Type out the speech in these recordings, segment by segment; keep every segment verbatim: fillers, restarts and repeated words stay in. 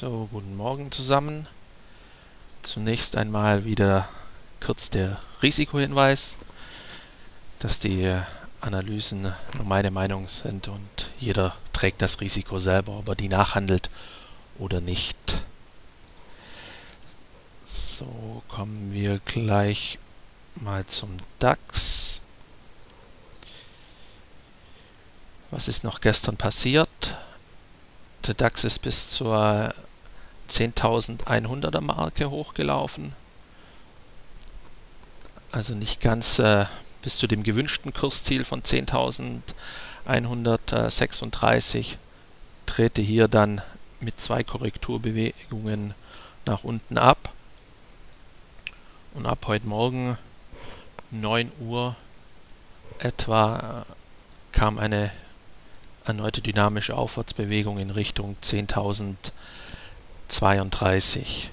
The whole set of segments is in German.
So, guten Morgen zusammen. Zunächst einmal wieder kurz der Risikohinweis, dass die Analysen nur meine Meinung sind und jeder trägt das Risiko selber, ob er die nachhandelt oder nicht. So, kommen wir gleich mal zum DAX. Was ist noch gestern passiert? Der DAX ist bis zur zehntausendeinhunderter Marke hochgelaufen. Also nicht ganz äh, bis zu dem gewünschten Kursziel von zehntausendeinhundertsechsunddreißig. Drehte hier dann mit zwei Korrekturbewegungen nach unten ab. Und ab heute Morgen neun Uhr etwa äh, kam eine erneute dynamische Aufwärtsbewegung in Richtung zehntausendzweiunddreißig.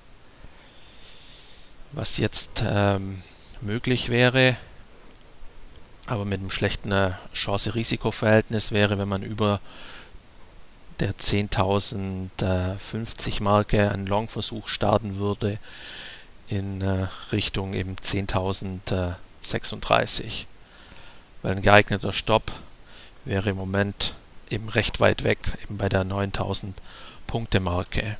Was jetzt ähm, möglich wäre, aber mit einem schlechten äh, Chance-Risiko-Verhältnis wäre, wenn man über der zehntausendfünfzig Marke einen Long-Versuch starten würde in äh, Richtung eben zehntausendsechsunddreißig. Weil ein geeigneter Stopp wäre im Moment eben recht weit weg, eben bei der neuntausend Punkte Marke.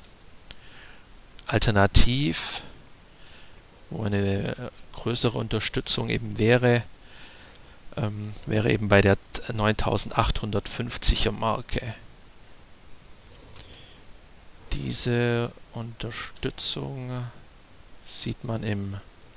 Alternativ, wo eine größere Unterstützung eben wäre, ähm, wäre eben bei der neuntausendachthundertfünfziger Marke. Diese Unterstützung sieht man im,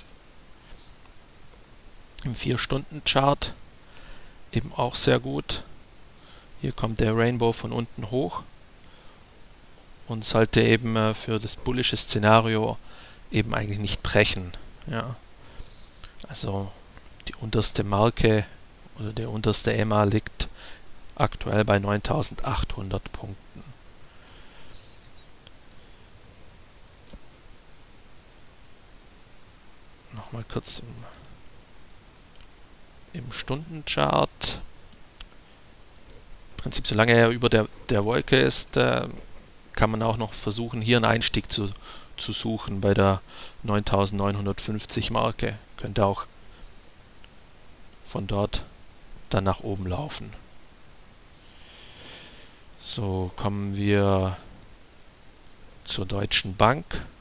im vier Stunden Chart eben auch sehr gut. Hier kommt der Rainbow von unten hoch und sollte eben äh, für das bullische Szenario eben eigentlich nicht brechen. Ja. Also die unterste Marke oder der unterste E M A liegt aktuell bei neuntausendachthundert Punkten. Nochmal kurz im Im Stundenchart. Im Prinzip, solange er über der, der Wolke ist, äh, kann man auch noch versuchen, hier einen Einstieg zu, zu suchen bei der neuntausendneunhundertfünfzig Marke. Könnte auch von dort dann nach oben laufen. So, kommen wir zur Deutschen Bank.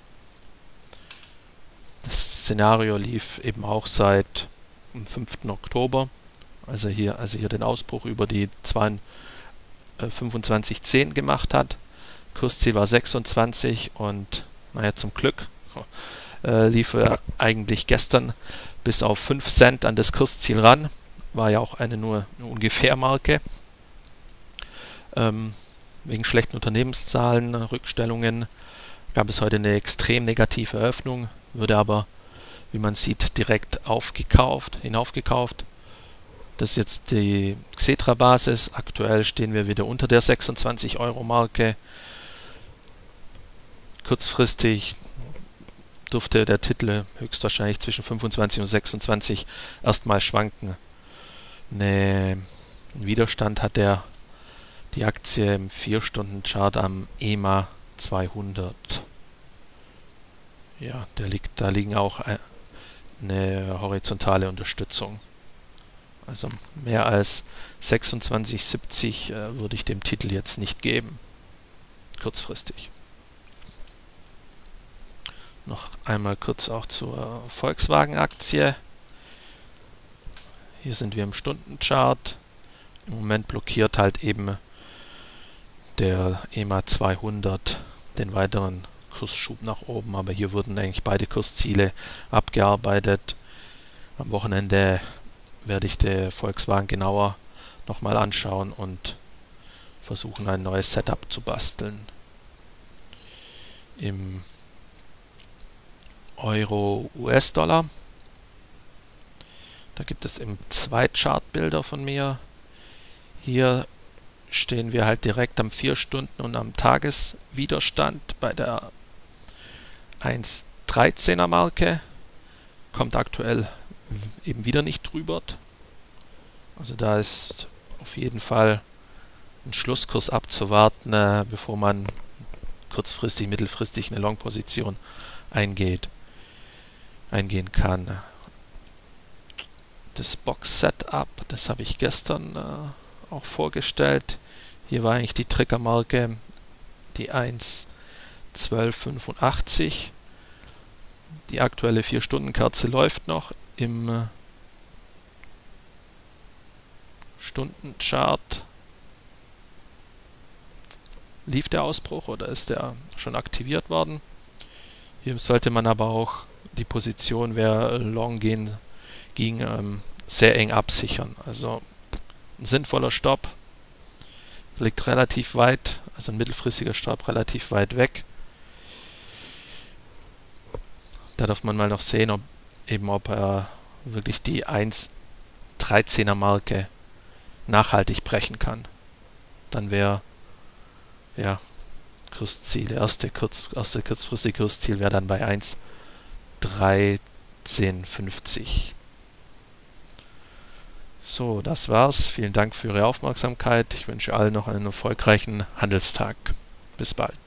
Das Szenario lief eben auch seit am fünften Oktober, also hier, also hier den Ausbruch über die fünfundzwanzig zehn gemacht hat. Kursziel war sechsundzwanzig und naja, zum Glück äh, lief er eigentlich gestern bis auf fünf Cent an das Kursziel ran. War ja auch eine nur eine Ungefährmarke. Ähm, wegen schlechten Unternehmenszahlen, Rückstellungen gab es heute eine extrem negative Eröffnung, würde aber, wie man sieht, direkt aufgekauft, hinaufgekauft. Das ist jetzt die Xetra-Basis. Aktuell stehen wir wieder unter der sechsundzwanzig Euro Marke. Kurzfristig dürfte der Titel höchstwahrscheinlich zwischen fünfundzwanzig und sechsundzwanzig erstmal schwanken. Ne, einen Widerstand hat der, die Aktie im vier Stunden Chart am E M A zweihundert. Ja, der liegt, da liegen auch eine horizontale Unterstützung. Also mehr als sechsundzwanzig siebzig äh, würde ich dem Titel jetzt nicht geben, kurzfristig. Noch einmal kurz auch zur Volkswagen-Aktie. Hier sind wir im Stundenchart. Im Moment blockiert halt eben der E M A zweihundert den weiteren Kursschub nach oben, aber hier wurden eigentlich beide Kursziele abgearbeitet. Am Wochenende werde ich die Volkswagen genauer nochmal anschauen und versuchen, ein neues Setup zu basteln. Im Euro-U S-Dollar, da gibt es eben zwei Chartbilder von mir. Hier stehen wir halt direkt am vier Stunden und am Tageswiderstand bei der eins Komma dreizehner Marke, kommt aktuell eben wieder nicht drüber. Also da ist auf jeden Fall ein Schlusskurs abzuwarten, äh, bevor man kurzfristig, mittelfristig eine Long-Position eingeht, eingehen kann. Das Box-Setup, das habe ich gestern äh, auch vorgestellt. Hier war eigentlich die Triggermarke die eins zwölf fünfundachtzig. Die aktuelle vier Stunden Kerze läuft noch im äh, Stundenchart. Lief der Ausbruch oder ist der schon aktiviert worden? Hier sollte man aber auch die Position, wer long gehen ging, ähm, sehr eng absichern. Also ein sinnvoller Stopp liegt relativ weit, also ein mittelfristiger Stopp relativ weit weg. Da darf man mal noch sehen, ob eben ob er wirklich die eins dreizehner Marke nachhaltig brechen kann. Dann wäre ja Kursziel, erste, kurz, erste kurzfristige Kursziel wäre dann bei eins dreizehn fünfzig. So, das war's. Vielen Dank für Ihre Aufmerksamkeit. Ich wünsche allen noch einen erfolgreichen Handelstag. Bis bald.